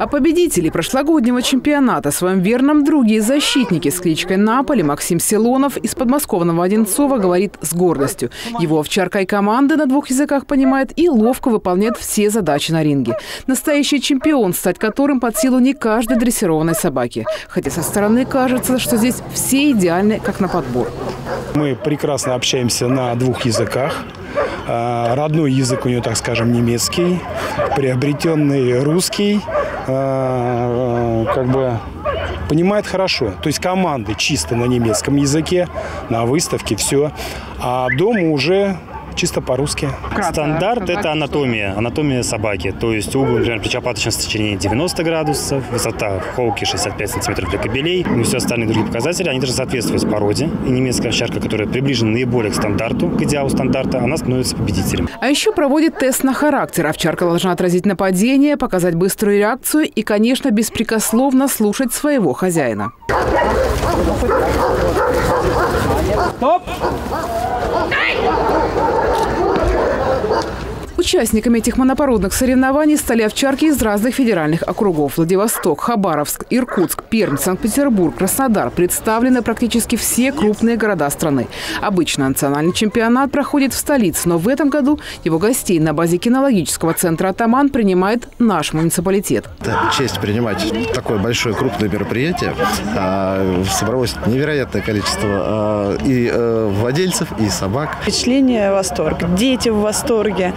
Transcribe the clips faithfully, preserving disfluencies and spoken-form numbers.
О победителе прошлогоднего чемпионата, своем верном друге и защитнике с кличкой Наполи Максим Силонов из подмосковного Одинцова говорит с гордостью. Его овчарка и команды на двух языках понимает и ловко выполняет все задачи на ринге. Настоящий чемпион, стать которым под силу не каждой дрессированной собаки. Хотя со стороны кажется, что здесь все идеальны, как на подбор. Мы прекрасно общаемся на двух языках. Родной язык у нее, так скажем, немецкий, приобретенный русский, как бы понимает хорошо. То есть команды чисто на немецком языке, на выставке все, а дома уже чисто по-русски. Стандарт – это анатомия, анатомия собаки. То есть угол, например, плечо-паточное сочленение девяносто градусов, высота в холке шестьдесят пять сантиметров для кобелей. И все остальные другие показатели, они даже соответствуют породе. И немецкая овчарка, которая приближена наиболее к стандарту, к идеалу стандарта, она становится победителем. А еще проводит тест на характер. Овчарка должна отразить нападение, показать быструю реакцию и, конечно, беспрекословно слушать своего хозяина. Стоп! Участниками этих монопородных соревнований стали овчарки из разных федеральных округов. Владивосток, Хабаровск, Иркутск, Пермь, Санкт-Петербург, Краснодар. Представлены практически все крупные города страны. Обычно национальный чемпионат проходит в столице, но в этом году его гостей на базе кинологического центра «Атаман» принимает наш муниципалитет. Это честь принимать такое большое крупное мероприятие. Собралось невероятное количество и владельцев, и собак. Впечатление, восторг. Дети в восторге.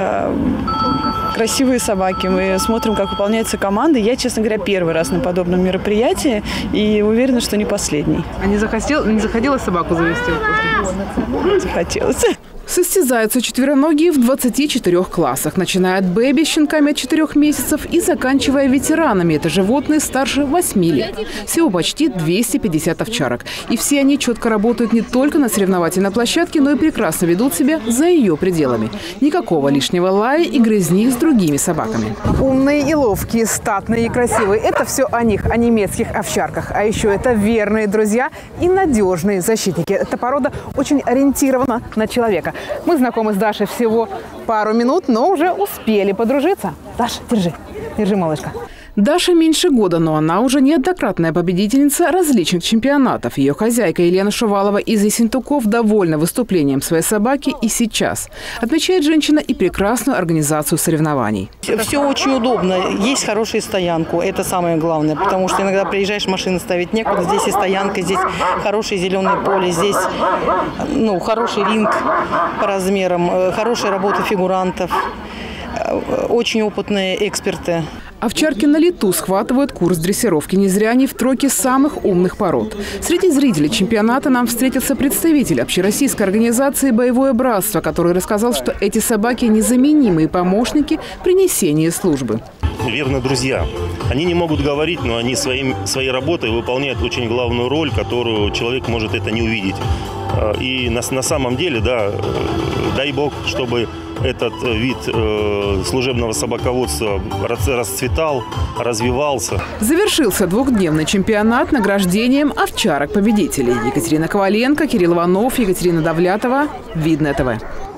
Красивые собаки. Мы смотрим, как выполняется команда. Я, честно говоря, первый раз на подобном мероприятии и уверена, что не последний. А не захотел, не захотелось собаку завести? Захотелось. Состязаются четвероногие в двадцати четырёх классах, начиная от бэби с щенками от четырёх месяцев и заканчивая ветеранами. Это животные старше восьми лет. Всего почти двести пятьдесят овчарок. И все они четко работают не только на соревновательной площадке, но и прекрасно ведут себя за ее пределами. Никакого лишнего лая и грызни с другими собаками. Умные и ловкие, статные и красивые – это все о них, о немецких овчарках. А еще это верные друзья и надежные защитники. Эта порода очень ориентирована на человека. Мы знакомы с Дашей всего пару минут, но уже успели подружиться. Даша, держи. Держи, малышка. Даша меньше года, но она уже неоднократная победительница различных чемпионатов. Ее хозяйка Елена Шувалова из Ессентуков довольна выступлением своей собаки и сейчас. Отмечает женщина и прекрасную организацию соревнований. Все очень удобно. Есть хорошая стоянка. Это самое главное. Потому что иногда приезжаешь, машины ставить некуда. Здесь и стоянка, здесь хорошее зеленое поле, здесь ну, хороший ринг по размерам, хорошая работа фигурантов, очень опытные эксперты. Овчарки на лету схватывают курс дрессировки. Не зря они в тройке самых умных пород. Среди зрителей чемпионата нам встретился представитель общероссийской организации «Боевое братство», который рассказал, что эти собаки – незаменимые помощники при несении службы. Верно, друзья. Они не могут говорить, но они своим, своей работой выполняют очень главную роль, которую человек может это не увидеть. И на, на самом деле, да, дай бог, чтобы этот вид э, служебного собаководства расцветал, развивался. Завершился двухдневный чемпионат награждением овчарок-победителей. Екатерина Коваленко, Кирилл Иванов, Екатерина Давлятова. Видное ТВ.